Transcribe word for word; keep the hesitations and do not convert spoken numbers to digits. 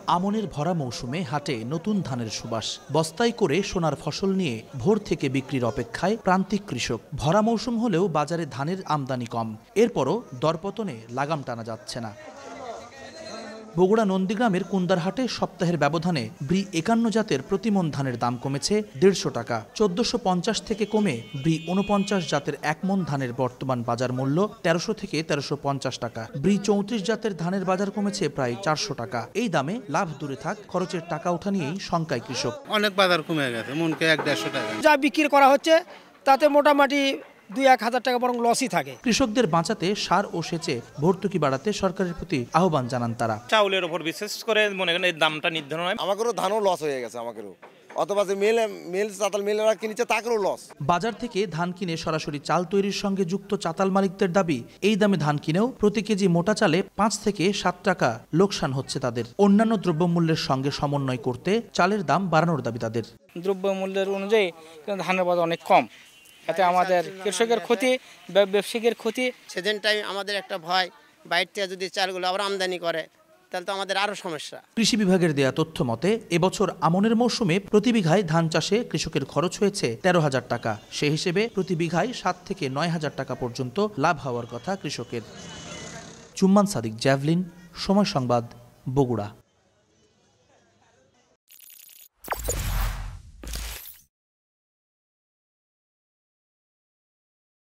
আমনের ভরা মৌসুমে হাটে নতুন ধানের সুবাস। বস্তায় করে সোনার ফসল নিয়ে ভোর থেকে বিক্রির অপেক্ষায় প্রান্তিক কৃষক। ভরা মৌসুম হলেও বাজারে ধানের আমদানি কম, এরপরও দরপতনে লাগাম টানা যাচ্ছে না। বগুড়া নন্দীগ্রামের কুন্দারহাটে সপ্তাহের ব্যবধানে ব্রি একান্ন জাতের প্রতিমন ধানের দাম কমেছে দেড়শো টাকা। চোদ্দশো পঞ্চাশ থেকে কমে ব্রি উনপঞ্চাশ জাতের এক মন ধানের বর্তমান বাজার মূল্য তেরোশো থেকে তেরোশো পঞ্চাশ টাকা। ব্রি চৌত্রিশ জাতের ধানের বাজার কমেছে প্রায় চারশো টাকা। এই দামে লাভ দূরে থাক, খরচের টাকা ওঠা নিয়েই শঙ্কায় কৃষক। অনেক বাজার কমে গেছে, মনকে এক দেড়শো টাকা যা বিক্রি করা হচ্ছে তাতে মোটামুটি দুই এক হাজার টাকা বরং লসই থাকে। কৃষকদের বাঁচাতে সার ও সেচে ভর্তুকি বাড়াতে সরকারের প্রতি আহ্বান জানান তারা। চাউলের উপর বিশেষ করে মনে করেন এই দামটা নির্ধারণ হয়। আমাদেরও ধানও লস হয়ে গেছে, আমাদেরও অথবা যে মিল মিল চাতাল মিলেরা কিনেছে তাকেও লস। বাজার থেকে ধান কিনে সরাসরি চাল তৈরির সঙ্গে যুক্ত চাতাল মালিকদের দাবি, এই দামে ধান কিনেও প্রতি কেজি মোটা চালে পাঁচ থেকে সাত টাকা লোকসান হচ্ছে তাদের। অন্যান্য দ্রব্যমূল্যের সঙ্গে সমন্বয় করতে চালের দাম বাড়ানোর দাবি তাদের। দ্রব্যমূল্যের অনুযায়ী ধানের বাজার অনেক কম, এতে আমাদের কৃষকের ক্ষতি, ব্যবসায়ীদের ক্ষতি। সেদিন টাইম আমাদের একটা ভয়, বাইরে থেকে যদি চালগুলো আবার আমদানি করে তাহলে তো আমাদের আরো সমস্যা। কৃষি বিভাগের দেয়া তথ্য মতে এবছর আমনের মৌসুমে প্রতি বিঘায় ধান চাষে কৃষকের খরচ হয়েছে তেরো হাজার টাকা। সে হিসেবে প্রতি বিঘায় সাত থেকে নয় হাজার টাকা পর্যন্ত লাভ হওয়ার কথা কৃষকের। চুম্মান সাদিক, জ্যাভলিন, সময় সংবাদ, বগুড়া।